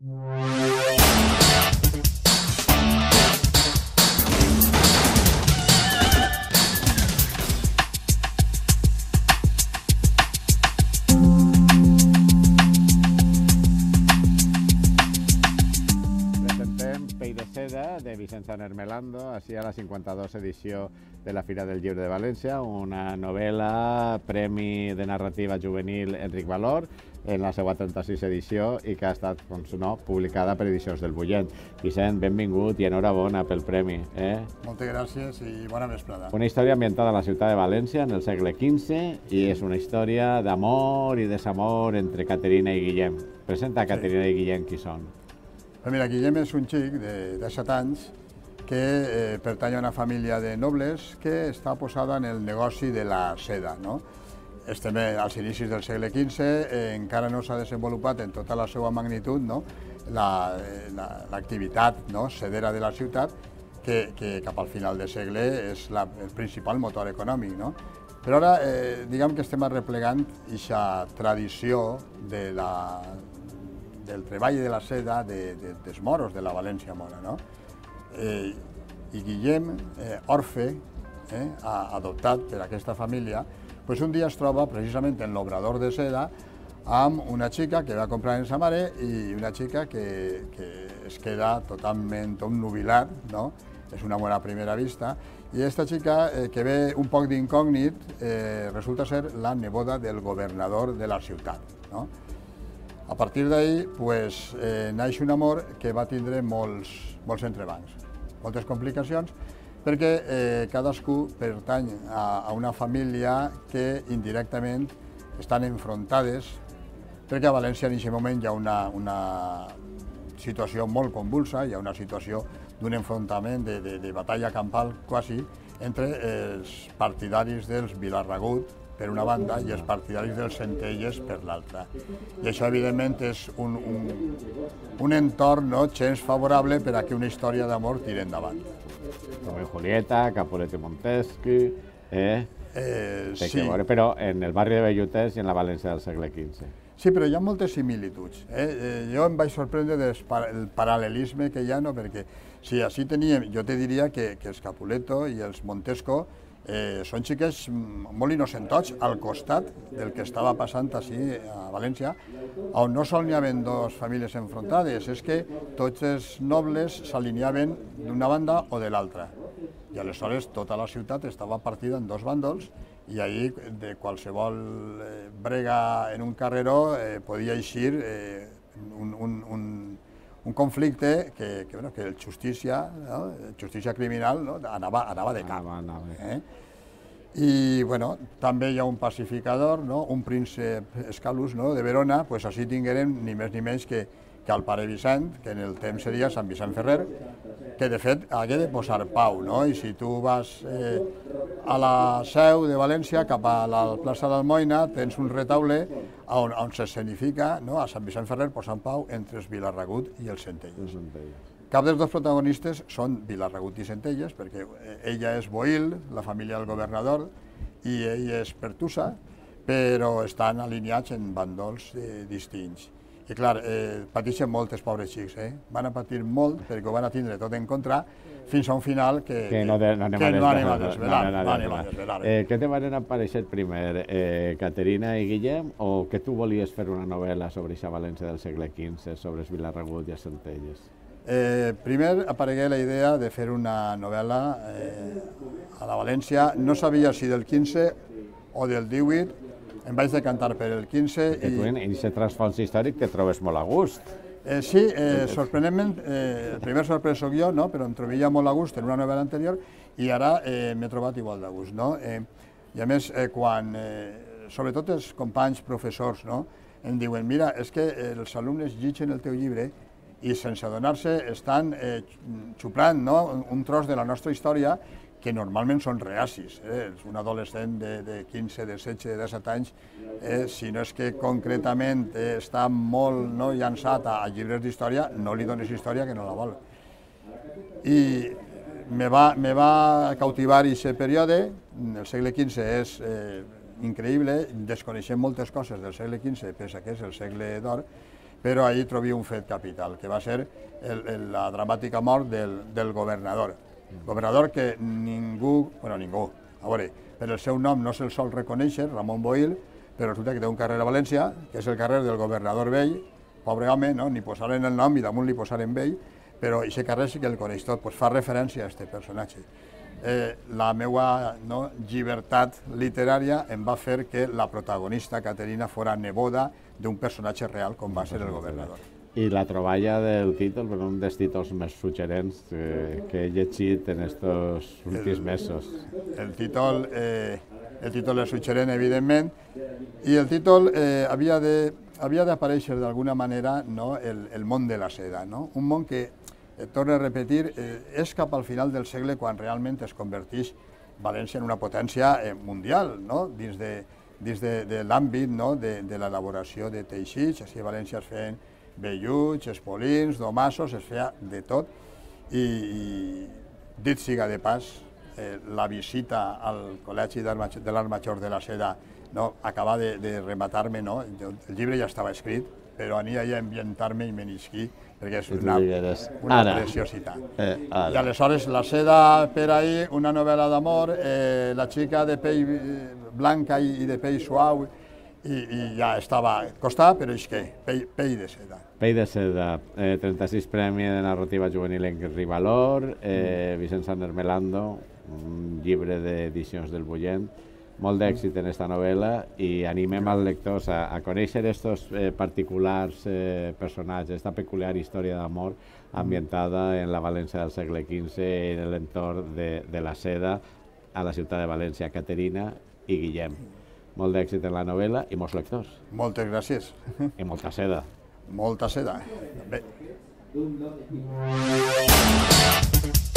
De Vicent Ermelando, així a la 52 edició de la Fira del Llibre de València, una novel·la, Premi de Narrativa Juvenil Enric Valor, en la seva 36 edició i que ha estat publicada per Edicions del Bullent. Vicent, benvingut i enhorabona pel premi. Moltes gràcies i bona vesprada. Una història ambientada a la ciutat de València en el segle XV i és una història d'amor i desamor entre Caterina i Guillem. Presenta Caterina i Guillem qui són. Mira, Guillem és un xic de 7 anys que pertany a una família de nobles que està posada en el negoci de la seda. Estem als inicis del segle XV, encara no s'ha desenvolupat en tota la seva magnitud l'activitat sedera de la ciutat, que cap al final del segle és el principal motor econòmic. Però ara, diguem que estem arreplegant aquesta tradició del treball de la seda dels moros, de la València mora. I Guillem, orfe, adoptat per aquesta família, un dia es troba precisament en l'obrador de seda amb una xica que va comprar en sa mare i una xica que es queda totalment obnubilat, és un amor a primera vista, i aquesta xica, que ve un poc d'incògnit, resulta ser la neboda del governador de la ciutat. A partir d'ahí naix un amor que va tindre molts entrebancs, moltes complicacions, perquè cadascú pertany a una família que indirectament estan enfrontades, perquè a València en aquest moment hi ha una situació molt convulsa, hi ha una situació d'un enfrontament, de batalla campal quasi, entre els partidaris dels Vilarragut, per una banda, i els partidaris dels Centelles per l'altra. I això, evidentment, és un entorn gens favorable per a que una història d'amor tiri endavant. Romeo y Julieta, Capulet i Montesquieu, Sí. Però en el barri de Belluters i en la València del segle XV. Sí, però hi ha moltes similituds. Jo em vaig sorprendre del paral·lelisme que hi ha, perquè si així teníem, jo te diria que els Capuleto i els Montesco són xiques molt innocentots al costat del que estava passant així a València, on no sol n'hi havia dues famílies enfrontades, és que tots els nobles s'alineaven d'una banda o de l'altra. I aleshores tota la ciutat estava partida en dos bàndols i ahir de qualsevol brega en un carreró podia eixir un conflicte que el justícia criminal anava de cap. I també hi ha un pacificador, un príncep Escalus de Verona, així tinguérem ni més ni menys que el pare Vicent, que en el temps seria Sant Vicent Ferrer, que de fet hagué de posar pau, i si tu vas a la seu de València cap a la plaça d'Almoina tens un retaule on s'escenifica a Sant Vicent Ferrer posant pau entre els Vilarragut i els Centelles. Cap dels dos protagonistes són Vilarragut i Centelles, perquè ella és Boïl, la família del governador, i ell és Pertusa, però estan alineats en bàndols distints. I clar, pateixen molt els pobres xics, van a patir molt perquè ho van a tindre tot en contra fins a un final que no anem a desvelar. Què te van aparèixer primer, Caterina i Guillem, o que tu volies fer una novel·la sobre aquesta València del segle XV, sobre els Vilarragut i els Centelles? Primer aparegué la idea de fer una novel·la a la València, no sabia si del 15 o del 18, em vaig decantar per el 15. Que tu en aquest transfons històric te trobes molt a gust. Sí, sorprenentment, el primer sorprès soc jo, però em trobia molt a gust en una novel·la anterior i ara m'he trobat igual de gust. I a més, quan, sobretot els companys professors, em diuen, mira, és que els alumnes llegeixen el teu llibre i sense adonar-se estan xuplant un tros de la nostra història que normalment són reacis. Un adolescent de 15, de 16, de 17 anys, si no és que concretament està molt llançat a llibres d'història, no li dones història que no la vol. I me va cautivar aquest període, el segle XV és increïble, desconeixem moltes coses del segle XV, pensa que és el segle d'or, però ahir trobia un fet capital, que va ser la dramàtica mort del governador. Governador que ningú, a veure, per el seu nom no se'l sol reconèixer, Ramon Boïl, però resulta que té un carrer a València, que és el carrer del governador vell, pobre home, no? Ni posaren el nom i damunt li posaren vell, però aquest carrer sí que el coneix tot, doncs fa referència a aquest personatge. La meva llibertat literària em va fer que la protagonista Caterina fora neboda d'un personatge real com va ser el governador. I la troballa del títol, per un dels títols més suggerents que he llegit en estos últims mesos. El títol és suggerent, evidentment, i el títol havia d'aparèixer d'alguna manera el món de la seda, un món que, torno a repetir, és cap al final del segle quan realment es converteix València en una potència mundial, dins de l'àmbit de l'elaboració de teixits. Així a València es feien velluts, espolins, domassos, es feia de tot. I dit siga de pas, la visita al Col·legi de l'Art Major de la Seda acaba de rematar-me. El llibre ja estava escrit, però ania a ambientar-me i menisquir, perquè és una preciositat. I aleshores la Seda per ahir, una novel·la d'amor, la xica de pell blanca i de pell suau, i ja estava, costava, però és que, pell de seda. Pell de seda, 36 Premi de Narrativa Juvenil en Rivalor, Vicent Sanner Melando, un llibre d'edicions del Bullent, molt d'èxit en aquesta novel·la i animem als lectors a conèixer aquests particulars personatges, aquesta peculiar història d'amor ambientada en la València del segle XV i en l'entorn de la seda a la ciutat de València, Caterina i Guillem. Molt d'èxit en la novel·la i molts lectors. Moltes gràcies. I molta seda. Molta seda. Bé.